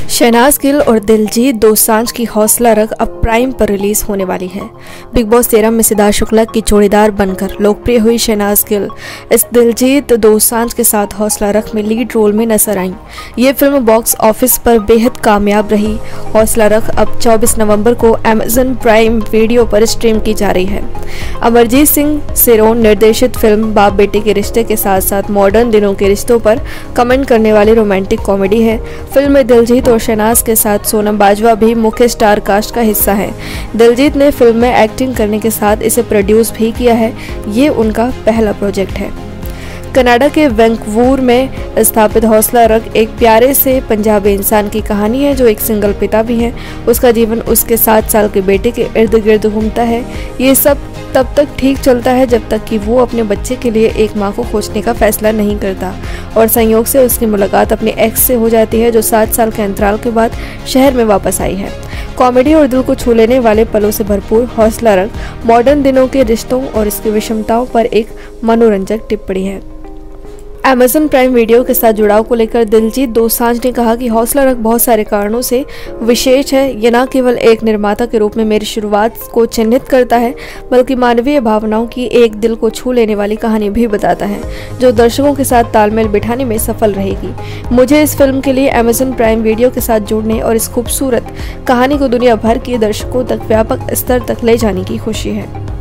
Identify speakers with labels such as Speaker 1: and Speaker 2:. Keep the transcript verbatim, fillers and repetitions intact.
Speaker 1: शहनाज गिल और दिलजीत दोसांझ की हौसला रख अब प्राइम पर रिलीज होने वाली है। बिग बॉस तेरह में सिद्धार्थ शुक्ला की जोड़ीदार बनकर लोकप्रिय हुई शहनाज गिल इस दिलजीत दोसांझ के साथ हौसला रख में लीड रोल में नजर आईं। ये फिल्म बॉक्स ऑफिस पर बेहद कामयाब रही। हौसला रख अब चौबीस नवंबर को अमेजन प्राइम वीडियो पर स्ट्रीम की जा रही है। अमरजीत सिंह सिरोन निर्देशित फिल्म बाप बेटे के रिश्ते के साथ साथ मॉडर्न दिनों के रिश्तों पर कमेंट करने वाली रोमांटिक कॉमेडी है। फिल्म में दिलजीत और शहनाज के साथ सोनम बाजवा भी मुख्य स्टार कास्ट का हिस्सा है। दिलजीत ने फिल्म में एक्टिंग करने के साथ इसे प्रोड्यूस भी किया है। ये उनका पहला प्रोजेक्ट है। कनाडा के वैंकूवर में स्थापित हौसला रख एक प्यारे से पंजाबी इंसान की कहानी है जो एक सिंगल पिता भी है। उसका जीवन उसके सात साल के बेटे के इर्द गिर्द घूमता है। ये सब तब तक ठीक चलता है जब तक कि वो अपने बच्चे के लिए एक मां को खोजने का फैसला नहीं करता और संयोग से उसकी मुलाकात अपने एक्स से हो जाती है जो सात साल के अंतराल के बाद शहर में वापस आई है। कॉमेडी और दिल को छू लेने वाले पलों से भरपूर हौसला रख मॉडर्न दिनों के रिश्तों और इसकी विषमताओं पर एक मनोरंजक टिप्पणी है। अमेजन प्राइम वीडियो के साथ जुड़ाव को लेकर दिलजीत दोसांझ ने कहा कि हौसला रख बहुत सारे कारणों से विशेष है। ये न केवल एक निर्माता के रूप में मेरी शुरुआत को चिन्हित करता है बल्कि मानवीय भावनाओं की एक दिल को छू लेने वाली कहानी भी बताता है जो दर्शकों के साथ तालमेल बिठाने में सफल रहेगी। मुझे इस फिल्म के लिए अमेजन प्राइम वीडियो के साथ जुड़ने और इस खूबसूरत कहानी को दुनिया भर के दर्शकों तक व्यापक स्तर तक ले जाने की खुशी है।